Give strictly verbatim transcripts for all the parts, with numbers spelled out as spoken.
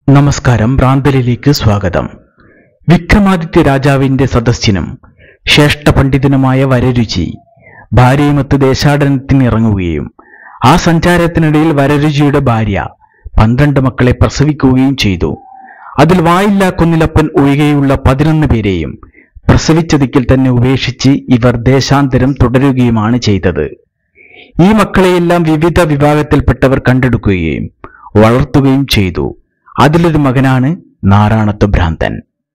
നമസ്കാരം. ഭ്രാന്തലിലേക്ക് സ്വാഗതം. വിക്രമാദിത്യ രാജാവിന്റെ സദസ്യനും ശ്രേഷ്ഠ പണ്ഡിതനുമായ വരരുചി ഭാര്യയുമൊത്ത് ദേശാടനത്തിന് ഇറങ്ങുകയും ആ സഞ്ചാരത്തിനിടയിൽ വരരുചിയുടെ ഭാര്യ പന്ത്രണ്ട് മക്കളെ പ്രസവിക്കുകയും ചെയ്തു. അതിൽ വായില്ലാ കൊന്നിലപ്പൻ ഒഴികെയുള്ള പതിനൊന്ന് പേരെയും പ്രസവിച്ച ദിക്കിൽ തന്നെ ഉപേക്ഷിച്ച് ഇവർ ദേശാന്തരം തുടരുകയുമാണ് ചെയ്തത്. ഈ മക്കളെയെല്ലാം വിവിധ വിഭാഗത്തിൽപ്പെട്ടവർ കണ്ടെടുക്കുകയും വളർത്തുകയും ചെയ്തു. അതിലൊരു മകനാണ് നാരായണത്വ ഭ്രാന്തൻ.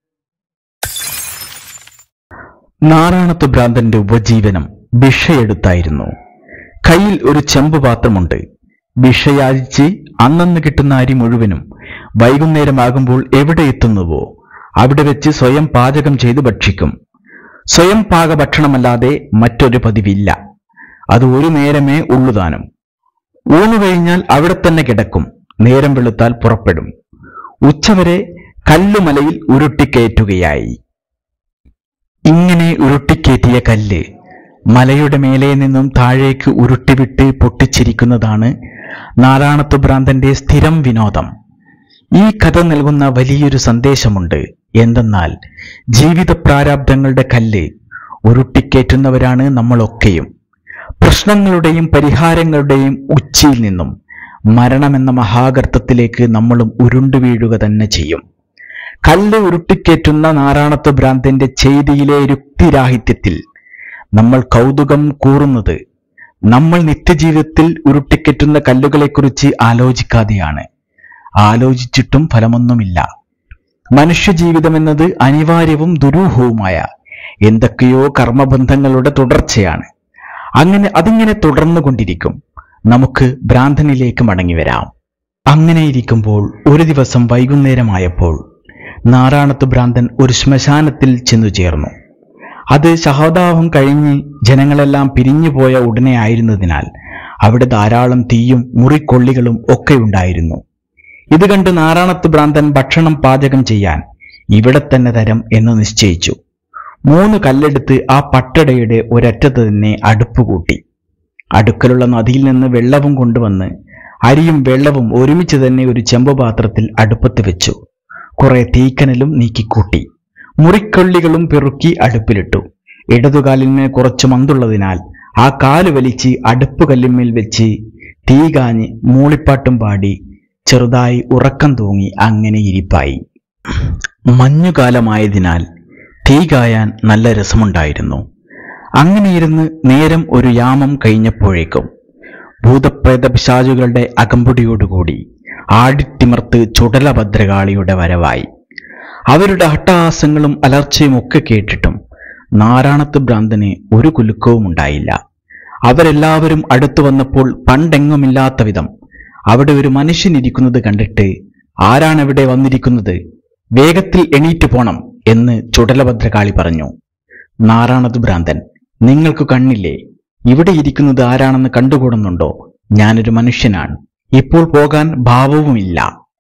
നാരായണത്വ ഭ്രാന്തന്റെ ഉപജീവനം ഭിക്ഷയെടുത്തായിരുന്നു. കയ്യിൽ ഒരു ചെമ്പ് പാത്രമുണ്ട്. ഭിക്ഷയാചിച്ച് അന്നന്ന് കിട്ടുന്ന അരി മുഴുവനും വൈകുന്നേരമാകുമ്പോൾ എവിടെ എത്തുന്നുവോ അവിടെ വെച്ച് സ്വയം പാചകം ചെയ്ത് ഭക്ഷിക്കും. സ്വയം പാക ഭക്ഷണമല്ലാതെ മറ്റൊരു പതിവില്ല. അത് ഒരു നേരമേ ഉള്ളുതാനും. ഊണു കഴിഞ്ഞാൽ അവിടെ തന്നെ കിടക്കും. നേരം വെളുത്താൽ പുറപ്പെടും. ഉച്ചവരെ കല്ലുമലയിൽ ഉരുട്ടിക്കയറ്റുകയായി. ഇങ്ങനെ ഉരുട്ടിക്കയറ്റിയ കല്ല് മലയുടെ മേലെ നിന്നും താഴേക്ക് ഉരുട്ടിവിട്ട് പൊട്ടിച്ചിരിക്കുന്നതാണ് നാരായണത്വ ഭ്രാന്തന്റെ സ്ഥിരം വിനോദം. ഈ കഥ നൽകുന്ന വലിയൊരു സന്ദേശമുണ്ട്. എന്തെന്നാൽ ജീവിത പ്രാരാബ്ധങ്ങളുടെ കല്ല് ഉരുട്ടിക്കയറ്റുന്നവരാണ് നമ്മളൊക്കെയും. പ്രശ്നങ്ങളുടെയും പരിഹാരങ്ങളുടെയും ഉച്ചിയിൽ നിന്നും മരണമെന്ന മഹാഗർത്തത്തിലേക്ക് നമ്മളും ഉരുണ്ടു വീഴുക തന്നെ ചെയ്യും. കല്ല് ഉരുട്ടിക്കേറ്റുന്ന നാരായണത്വ ഭ്രാന്തന്റെ ചെയ്തിയിലെ യുക്തിരാഹിത്യത്തിൽ നമ്മൾ കൗതുകം കൂറുന്നത് നമ്മൾ നിത്യജീവിതത്തിൽ ഉരുട്ടിക്കെറ്റുന്ന കല്ലുകളെക്കുറിച്ച് ആലോചിക്കാതെയാണ്. ആലോചിച്ചിട്ടും ഫലമൊന്നുമില്ല. മനുഷ്യജീവിതം എന്നത് അനിവാര്യവും ദുരൂഹവുമായ എന്തൊക്കെയോ കർമ്മബന്ധങ്ങളുടെ തുടർച്ചയാണ്. അങ്ങനെ അതിങ്ങനെ തുടർന്നുകൊണ്ടിരിക്കും. നമുക്ക് ഭ്രാന്തനിലേക്ക് മടങ്ങി വരാം. അങ്ങനെയിരിക്കുമ്പോൾ ഒരു ദിവസം വൈകുന്നേരമായപ്പോൾ നാരായണത്വ ഭ്രാന്തൻ ഒരു ശ്മശാനത്തിൽ ചെന്നു ചേർന്നു. അത് ശഹോദാഹം കഴിഞ്ഞ് ജനങ്ങളെല്ലാം പിരിഞ്ഞുപോയ ഉടനെ ആയിരുന്നതിനാൽ അവിടെ ധാരാളം തീയും മുറിക്കൊള്ളികളും ഒക്കെ ഉണ്ടായിരുന്നു. ഇത് കണ്ട് നാരായണത്വ ഭ്രാന്തൻ ഭക്ഷണം പാചകം ചെയ്യാൻ ഇവിടെ തന്നെ തരം എന്ന് നിശ്ചയിച്ചു. മൂന്ന് കല്ലെടുത്ത് ആ പട്ടടയുടെ ഒരറ്റത്ത് തന്നെ അടുപ്പുകൂട്ടി. അടുക്കലുള്ള നദിയിൽ നിന്ന് വെള്ളവും കൊണ്ടുവന്ന് അരിയും വെള്ളവും ഒരുമിച്ച് തന്നെ ഒരു ചെമ്പുപാത്രത്തിൽ അടുപ്പത്ത് വെച്ചു. കുറെ തീക്കനലും നീക്കിക്കൂട്ടി. മുറിക്കൊള്ളികളും പെറുക്കി അടുപ്പിലിട്ടു. ഇടതുകാലിന്മേൽ കുറച്ച് മന്തുള്ളതിനാൽ ആ കാല് വലിച്ച് അടുപ്പ് കല്ലിന്മേൽ വെച്ച് തീ കാഞ്ഞ് മൂളിപ്പാട്ടും പാടി ചെറുതായി ഉറക്കം തൂങ്ങി അങ്ങനെ ഇരിപ്പായി. മഞ്ഞുകാലമായതിനാൽ തീ കായാൻ നല്ല രസമുണ്ടായിരുന്നു. അങ്ങനെയിരുന്ന് നേരം ഒരു യാമം കഴിഞ്ഞപ്പോഴേക്കും ഭൂതപ്രേത പിശാചുകളുടെ അകമ്പടിയോടുകൂടി ആടിത്തിമർത്ത് ചുടലഭദ്രകാളിയുടെ വരവായി. അവരുടെ അട്ടഹാസങ്ങളും അലർച്ചയും ഒക്കെ കേട്ടിട്ടും നാരായണത്വ ഭ്രാന്തന് ഒരു കുലുക്കവും ഉണ്ടായില്ല. അവരെല്ലാവരും അടുത്തു വന്നപ്പോൾ പണ്ടെങ്ങുമില്ലാത്ത വിധം അവിടെ ഒരു മനുഷ്യൻ ഇരിക്കുന്നത് കണ്ടിട്ട് ആരാണെവിടെ വന്നിരിക്കുന്നത്, വേഗത്തിൽ എണീറ്റ് പോണം എന്ന് ചുടലഭദ്രകാളി പറഞ്ഞു. നാരായണത്വ ഭ്രാന്തൻ, നിങ്ങൾക്ക് കണ്ണില്ലേ? ഇവിടെ ഇരിക്കുന്നത് ആരാണെന്ന് കണ്ടുകൂടുന്നുണ്ടോ? ഞാനൊരു മനുഷ്യനാണ്. ഇപ്പോൾ പോകാൻ ഭാവവുമില്ല.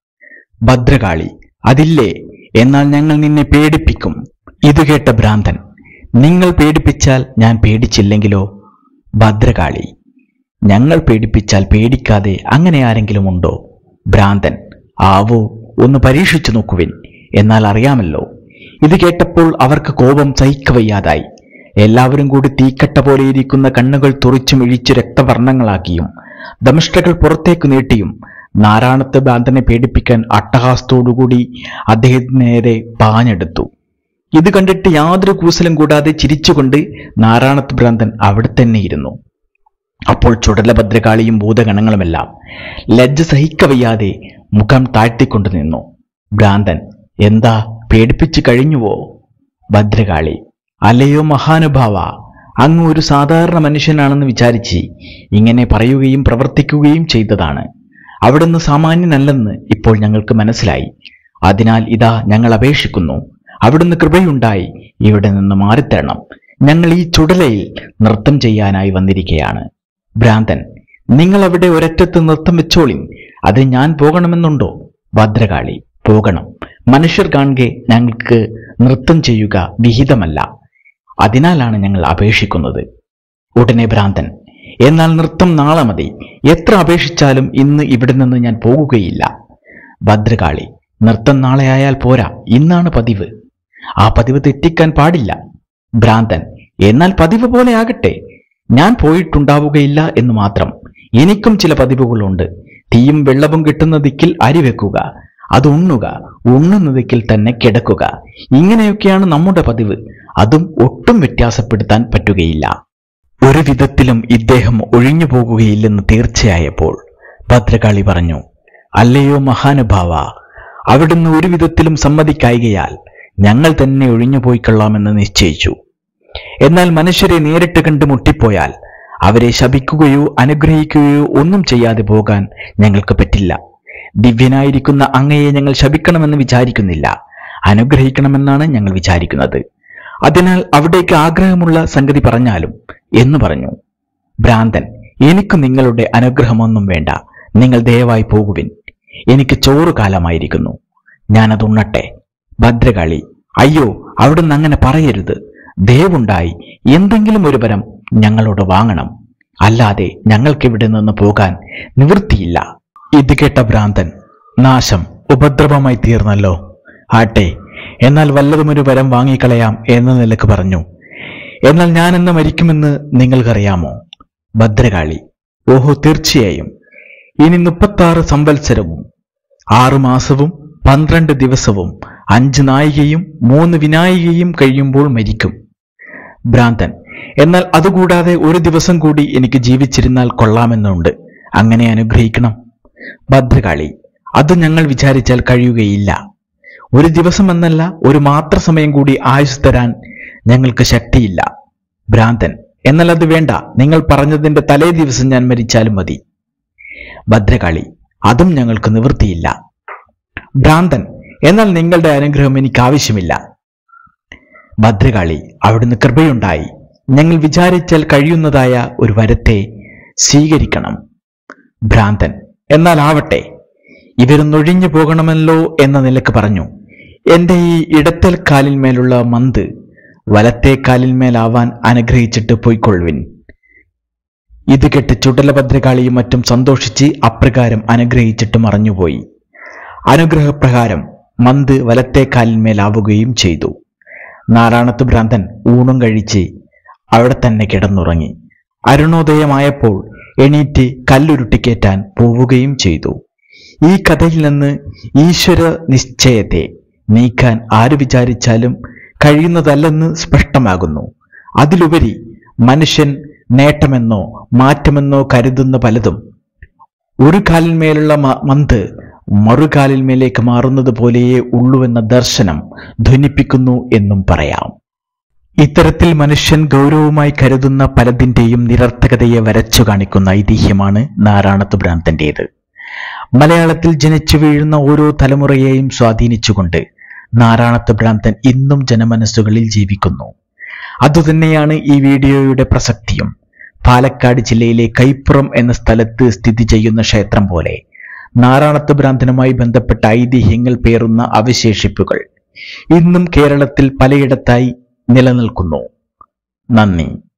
ഭദ്രകാളി, അതില്ലേ? എന്നാൽ ഞങ്ങൾ നിന്നെ പേടിപ്പിക്കും. ഇത് കേട്ട ഭ്രാന്തൻ, നിങ്ങൾ പേടിപ്പിച്ചാൽ ഞാൻ പേടിച്ചില്ലെങ്കിലോ? ഭദ്രകാളി, ഞങ്ങൾ പേടിപ്പിച്ചാൽ പേടിക്കാതെ അങ്ങനെ ആരെങ്കിലും ഉണ്ടോ? ഭ്രാന്തൻ, ആവോ, ഒന്ന് പരീക്ഷിച്ചു നോക്കുവിൻ, എന്നാൽ അറിയാമല്ലോ. ഇത് കേട്ടപ്പോൾ അവർക്ക് കോപം സഹിക്കവയ്യാതായി. എല്ലാവരും കൂടി തീക്കട്ട പോലെ ഇരിക്കുന്ന കണ്ണുകൾ തുറിച്ചും ഇഴിച്ചു രക്തവർണ്ണങ്ങളാക്കിയും ദംഷ്ട്രകൾ പുറത്തേക്ക് നീട്ടിയും നാരായണത്വ ഭ്രാന്തനെ പേടിപ്പിക്കാൻ അട്ടഹാസത്തോടുകൂടി അദ്ദേഹത്തിന് നേരെ പാഞ്ഞെടുത്തു. ഇത് കണ്ടിട്ട് യാതൊരു കൂസലും കൂടാതെ ചിരിച്ചുകൊണ്ട് നാരായണത്വ ഭ്രാന്തൻ അവിടെ തന്നെ ഇരുന്നു. അപ്പോൾ ചുടലഭദ്രകാളിയും ഭൂതഗണങ്ങളുമെല്ലാം ലജ്ജ സഹിക്കവയ്യാതെ മുഖം താഴ്ത്തിക്കൊണ്ടു നിന്നു. ഭ്രാന്തൻ, എന്താ, പേടിപ്പിച്ചു കഴിഞ്ഞുവോ? ഭദ്രകാളി, അല്ലയോ മഹാനുഭാവ, അങ്ങ് ഒരു സാധാരണ മനുഷ്യനാണെന്ന് വിചാരിച്ച് ഇങ്ങനെ പറയുകയും പ്രവർത്തിക്കുകയും ചെയ്തതാണ്. അവിടുന്ന് സാമാന്യനല്ലെന്ന് ഇപ്പോൾ ഞങ്ങൾക്ക് മനസ്സിലായി. അതിനാൽ ഇതാ ഞങ്ങൾ അപേക്ഷിക്കുന്നു, അവിടുന്ന് കൃപയുണ്ടായി ഇവിടെ നിന്ന് മാറിത്തരണം. ഞങ്ങൾ ഈ ചുടലയിൽ നൃത്തം ചെയ്യാനായി വന്നിരിക്കുകയാണ്. ഭ്രാന്തൻ, നിങ്ങൾ അവിടെ ഒരറ്റത്ത് നൃത്തം വെച്ചോളിൻ. അത് ഞാൻ പോകണമെന്നുണ്ടോ? ഭദ്രകാളി, പോകണം. മനുഷ്യർ കാണുക ഞങ്ങൾക്ക് നൃത്തം ചെയ്യുക വിഹിതമല്ല. അതിനാലാണ് ഞങ്ങൾ അപേക്ഷിക്കുന്നത്. ഉടനെ ഭ്രാന്തൻ, എന്നാൽ നൃത്തം നാളെ മതി. എത്ര അപേക്ഷിച്ചാലും ഇന്ന് ഇവിടെ നിന്ന് ഞാൻ പോകുകയില്ല. ഭദ്രകാളി, നൃത്തം നാളെ ആയാൽ പോരാ, ഇന്നാണ് പതിവ്. ആ പതിവ് തെറ്റിക്കാൻ പാടില്ല. ഭ്രാന്തൻ: എന്നാൽ പതിവ് പോലെ ആകട്ടെ. ഞാൻ പോയിട്ടുണ്ടാവുകയില്ല എന്ന് മാത്രം. എനിക്കും ചില പതിവുകളുണ്ട്. തീയും വെള്ളവും കിട്ടുന്ന ദിക്കിൽ അരി വെക്കുക, അത് ഉണ്ണുക, ഉണ്ണുന്ന ദിക്കിൽ തന്നെ കിടക്കുക. ഇങ്ങനെയൊക്കെയാണ് നമ്മുടെ പതിവ്. അതും ഒട്ടും വ്യത്യാസപ്പെടുത്താൻ പറ്റുകയില്ല. ഒരു വിധത്തിലും ഇദ്ദേഹം ഒഴിഞ്ഞു പോകുകയില്ലെന്ന് തീർച്ചയായപ്പോൾ ഭദ്രകാളി പറഞ്ഞു: അല്ലയോ മഹാനുഭാവ, അവിടുന്ന് ഒരു വിധത്തിലും സമ്മതിക്കായികയാൽ ഞങ്ങൾ തന്നെ ഒഴിഞ്ഞു പോയിക്കൊള്ളാമെന്ന് നിശ്ചയിച്ചു. എന്നാൽ മനുഷ്യരെ നേരിട്ട് കണ്ട് മുട്ടിപ്പോയാൽ അവരെ ശപിക്കുകയോ അനുഗ്രഹിക്കുകയോ ഒന്നും ചെയ്യാതെ പോകാൻ ഞങ്ങൾക്ക് പറ്റില്ല. ദിവ്യനായിരിക്കുന്ന അങ്ങയെ ഞങ്ങൾ ശപിക്കണമെന്ന് വിചാരിക്കുന്നില്ല, അനുഗ്രഹിക്കണമെന്നാണ് ഞങ്ങൾ വിചാരിക്കുന്നത്. അതിനാൽ അവിടേക്ക് ആഗ്രഹമുള്ള സംഗതി പറഞ്ഞാലും എന്ന് പറഞ്ഞു. ഭ്രാന്തൻ: എനിക്ക് നിങ്ങളുടെ അനുഗ്രഹമൊന്നും വേണ്ട. നിങ്ങൾ ദയവായി പോകുവിൻ. എനിക്ക് ചോറ് കാലമായിരിക്കുന്നു, ഞാനത് ഉണ്ണട്ടെ. ഭദ്രകാളി: അയ്യോ, അവിടുന്ന് അങ്ങനെ പറയരുത്. ദയവുണ്ടായി എന്തെങ്കിലും ഒരു വരം ഞങ്ങളോട് വാങ്ങണം, അല്ലാതെ ഞങ്ങൾക്കിവിടെ നിന്ന് പോകാൻ നിവൃത്തിയില്ല. ഇത് കേട്ട ഭ്രാന്തൻ: നാശം ഉപദ്രവമായി തീർന്നല്ലോ. ആട്ടെ, എന്നാൽ വല്ലതും ഒരു വരം വാങ്ങിക്കളയാം എന്ന നിലക്ക് പറഞ്ഞു. എന്നാൽ ഞാൻ എന്ന് മരിക്കുമെന്ന് നിങ്ങൾക്കറിയാമോ? ഭദ്രകാളി: ഓഹോ, തീർച്ചയായും. ഇനി മുപ്പത്താറ് സംവത്സരവും ആറു മാസവും പന്ത്രണ്ട് ദിവസവും അഞ്ച് നായികയും മൂന്ന് വിനായികയും കഴിയുമ്പോൾ മരിക്കും. ഭ്രാന്തൻ: എന്നാൽ അതുകൂടാതെ ഒരു ദിവസം കൂടി എനിക്ക് ജീവിച്ചിരുന്നാൽ കൊള്ളാമെന്നുണ്ട്. അങ്ങനെ അനുഗ്രഹിക്കണം. ഭദ്രകാളി: അത് ഞങ്ങൾ വിചാരിച്ചാൽ കഴിയുകയില്ല. ഒരു ദിവസം എന്നല്ല, ഒരു മാത്ര സമയം കൂടി ആയുസ് തരാൻ ഞങ്ങൾക്ക് ശക്തിയില്ല. ഭ്രാന്തൻ: എന്നാൽ അത് വേണ്ട. നിങ്ങൾ പറഞ്ഞതിന്റെ തലേ ദിവസം ഞാൻ മരിച്ചാലും മതി. ഭദ്രകാളി: അതും ഞങ്ങൾക്ക് നിവൃത്തിയില്ല. ഭ്രാന്തൻ: എന്നാൽ നിങ്ങളുടെ അനുഗ്രഹം എനിക്ക് ആവശ്യമില്ല. ഭദ്രകാളി: അവിടുന്ന് കൃപയുണ്ടായി ഞങ്ങൾ വിചാരിച്ചാൽ കഴിയുന്നതായ ഒരു വരത്തെ സ്വീകരിക്കണം. ഭ്രാന്തൻ: എന്നാൽ ആവട്ടെ. ഇവരൊന്നൊഴിഞ്ഞു പോകണമല്ലോ എന്ന നിലക്ക് പറഞ്ഞു. എന്റെ ഈ ഇടത്തൽ കാലിന്മേലുള്ള മന്ത് വലത്തെ കാലിന്മേലാവാൻ അനുഗ്രഹിച്ചിട്ട് പോയിക്കൊള്ളുവിൻ. ഇത് കേട്ട് ചുടലഭദ്രകാളിയും മറ്റും സന്തോഷിച്ച് അപ്രകാരം അനുഗ്രഹിച്ചിട്ട് മറഞ്ഞുപോയി. അനുഗ്രഹപ്രകാരം മന്ത് വലത്തെ കാലിന്മേലാവുകയും ചെയ്തു. നാരായണത്ത് ഭ്രാന്തൻ ഊണും കഴിച്ച് അവിടെ തന്നെ കിടന്നുറങ്ങി. അരുണോദയമായപ്പോൾ എണീറ്റ് കല്ലുരുട്ടിക്കേറ്റാൻ പോവുകയും ചെയ്തു. ഈ കഥയിൽ നിന്ന് ഈശ്വര നിശ്ചയത്തെ നീക്കാൻ ആര് വിചാരിച്ചാലും കഴിയുന്നതല്ലെന്ന് സ്പഷ്ടമാകുന്നു. അതിലുപരി മനുഷ്യൻ നേട്ടമെന്നോ മാറ്റമെന്നോ കരുതുന്ന പലതും ഒരു കാലിന്മേലുള്ള മന്ത് മറുകാലിന്മേലേക്ക് മാറുന്നത് പോലെയേ ഉള്ളുവെന്ന ദർശനം ധ്വനിപ്പിക്കുന്നു എന്നും പറയാം. ഇത്തരത്തിൽ മനുഷ്യൻ ഗൗരവമായി കരുതുന്ന പലതിൻ്റെയും നിരർത്ഥകതയെ വരച്ചു കാണിക്കുന്ന ഐതിഹ്യമാണ് നാരായണത്ത് ഭ്രാന്തന്റേത്. മലയാളത്തിൽ ജനിച്ചു വീഴുന്ന ഓരോ തലമുറയെയും സ്വാധീനിച്ചുകൊണ്ട് നാരായണത്ത് ഭ്രാന്തൻ ഇന്നും ജനമനസ്സുകളിൽ ജീവിക്കുന്നു. അതുതന്നെയാണ് ഈ വീഡിയോയുടെ പ്രസക്തിയും. പാലക്കാട് ജില്ലയിലെ കൈപ്പുറം എന്ന സ്ഥലത്ത് സ്ഥിതി ചെയ്യുന്ന ക്ഷേത്രം പോലെ നാരായണത്ത് ഭ്രാന്തനുമായി ബന്ധപ്പെട്ട ഐതിഹ്യങ്ങൾ പേറുന്ന അവശേഷിപ്പുകൾ ഇന്നും കേരളത്തിൽ പലയിടത്തായി നിലനിൽക്കുന്നു. നന്ദി.